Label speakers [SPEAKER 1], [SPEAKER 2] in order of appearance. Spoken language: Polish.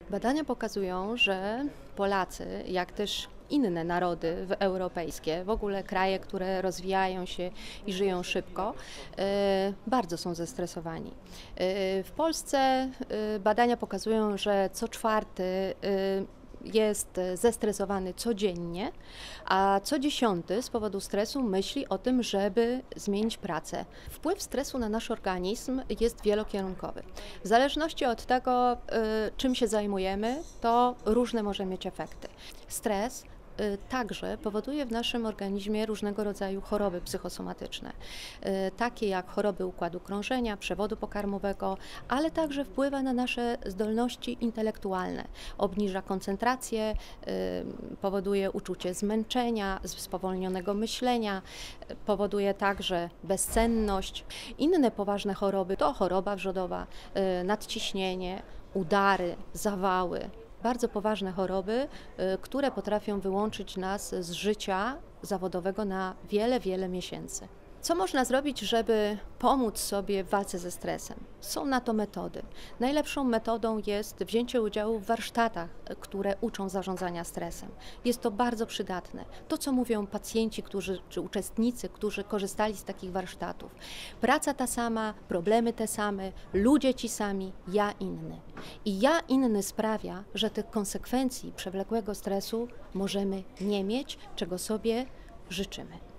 [SPEAKER 1] Badania pokazują, że Polacy, jak też inne narody europejskie, w ogóle kraje, które rozwijają się i żyją szybko, bardzo są zestresowani. W Polsce badania pokazują, że co czwarty jest zestresowany codziennie, a co dziesiąty z powodu stresu myśli o tym, żeby zmienić pracę. Wpływ stresu na nasz organizm jest wielokierunkowy. W zależności od tego, czym się zajmujemy, to różne może mieć efekty. Stres także powoduje w naszym organizmie różnego rodzaju choroby psychosomatyczne, takie jak choroby układu krążenia, przewodu pokarmowego, ale także wpływa na nasze zdolności intelektualne. Obniża koncentrację, powoduje uczucie zmęczenia, spowolnionego myślenia, powoduje także bezsenność. Inne poważne choroby to choroba wrzodowa, nadciśnienie, udary, zawały. Bardzo poważne choroby, które potrafią wyłączyć nas z życia zawodowego na wiele, wiele miesięcy. Co można zrobić, żeby pomóc sobie w walce ze stresem? Są na to metody. Najlepszą metodą jest wzięcie udziału w warsztatach, które uczą zarządzania stresem. Jest to bardzo przydatne. To, co mówią pacjenci, czy uczestnicy, którzy korzystali z takich warsztatów. Praca ta sama, problemy te same, ludzie ci sami, ja inny. I ja inny sprawia, że tych konsekwencji przewlekłego stresu możemy nie mieć, czego sobie życzymy.